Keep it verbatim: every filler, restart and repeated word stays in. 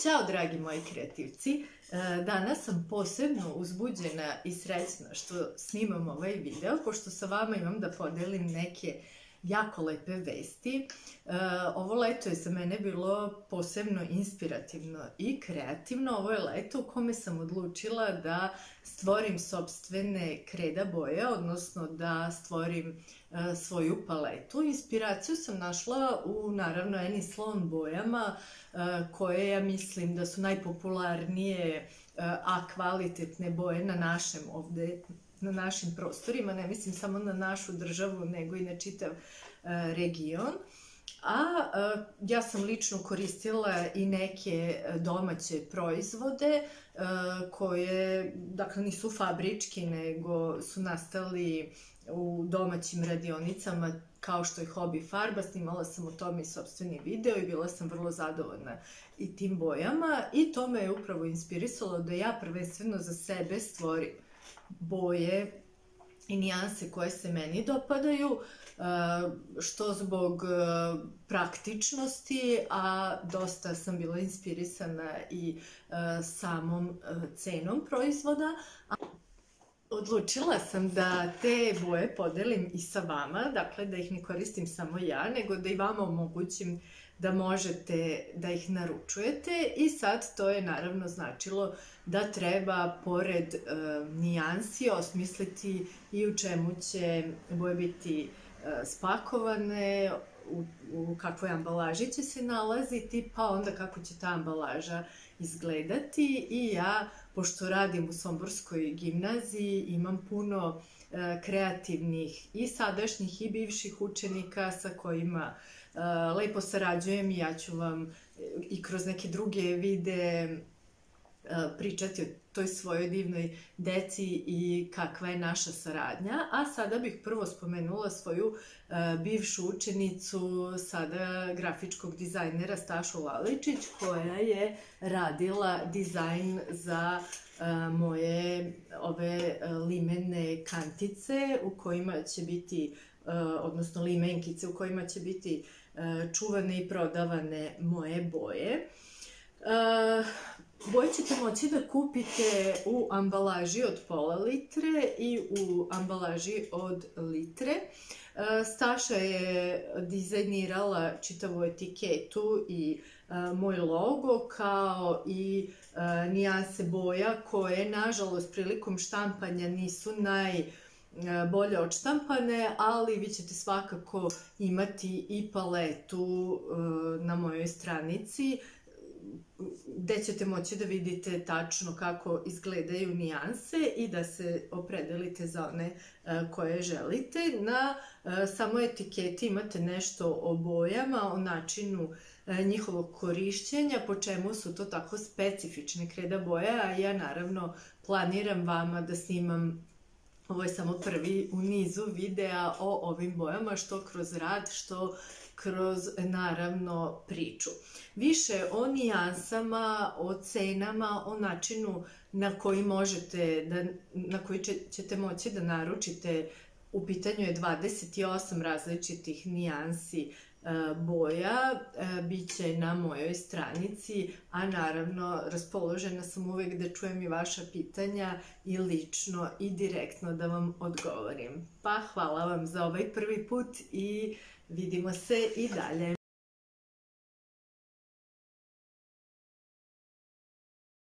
Ćao dragi moji kreativci, danas sam posebno uzbuđena i srećna što snimam ovaj video, pošto sa vama imam da podelim neke jako lepe vesti. Ovo leto je za mene bilo posebno inspirativno i kreativno. Ovo je leto u kome sam odlučila da stvorim sopstvene kreda boje, odnosno da stvorim svoju paletu. Inspiraciju sam našla u, naravno, Annie Sloan bojama, koje ja mislim da su najpopularnije, a kvalitetne boje na našem ovde, na našim prostorima, ne mislim samo na našu državu, nego i na čitav region. A ja sam lično koristila i neke domaće proizvode koje, dakle, nisu fabrički, nego su nastali u domaćim radionicama kao što je Hobby Farba. Snimala sam o tome i sopstveni video i bila sam vrlo zadovoljna i tim bojama, i to me je upravo inspirisalo da ja prvenstveno za sebe stvorim boje i nijanse koje se meni dopadaju, što zbog praktičnosti, a dosta sam bila inspirisana i samom cenom proizvoda. Odlučila sam da te boje podelim i sa vama, dakle da ih ne koristim samo ja, nego da i vama omogućim da možete da ih naručujete. I sad to je naravno značilo da treba pored nijansi osmisliti i u čemu će boje biti spakovane, u kakvoj ambalaži će se nalaziti, pa onda kako će ta ambalaža izgledati. I ja, pošto radim u Somborskoj gimnaziji, imam puno kreativnih i sadašnjih i bivših učenika sa kojima lepo sarađujem, i ja ću vam i kroz neke druge videe pričati o toj svojoj divnoj deci i kakva je naša saradnja. A sada bih prvo spomenula svoju bivšu učenicu, sada grafičkog dizajnera, Stašu Laličić, koja je radila dizajn za moje ove limene kantice u kojima će biti, odnosno limenkice u kojima će biti čuvane i prodavane moje boje. Boje ćete moći da kupite u ambalaži od pola litre i u ambalaži od litre. Staša je dizajnirala čitavu etiketu i moj logo, kao i nijanse boja koje, nažalost, prilikom štampanja nisu najbolje odštampane, ali vi ćete svakako imati i paletu na mojoj stranici, gde ćete moći da vidite tačno kako izgledaju nijanse i da se opredelite za one koje želite. Na samoj etiketi imate nešto o bojama, o načinu njihovog korišćenja, po čemu su to tako specifične kreda boje, a ja naravno planiram vama da snimam, ovo je samo prvi u nizu videa o ovim bojama, što kroz rad, što kroz, naravno, priču. Više o nijansama, o cenama, o načinu na koji možete, na koji ćete moći da naručite. U pitanju je dvadeset osam različitih nijansi boja, biće na mojoj stranici, a naravno raspoložena sam uvek da čujem i vaša pitanja i lično i direktno da vam odgovorim. Pa hvala vam za ovaj prvi put i vidimo se i dalje.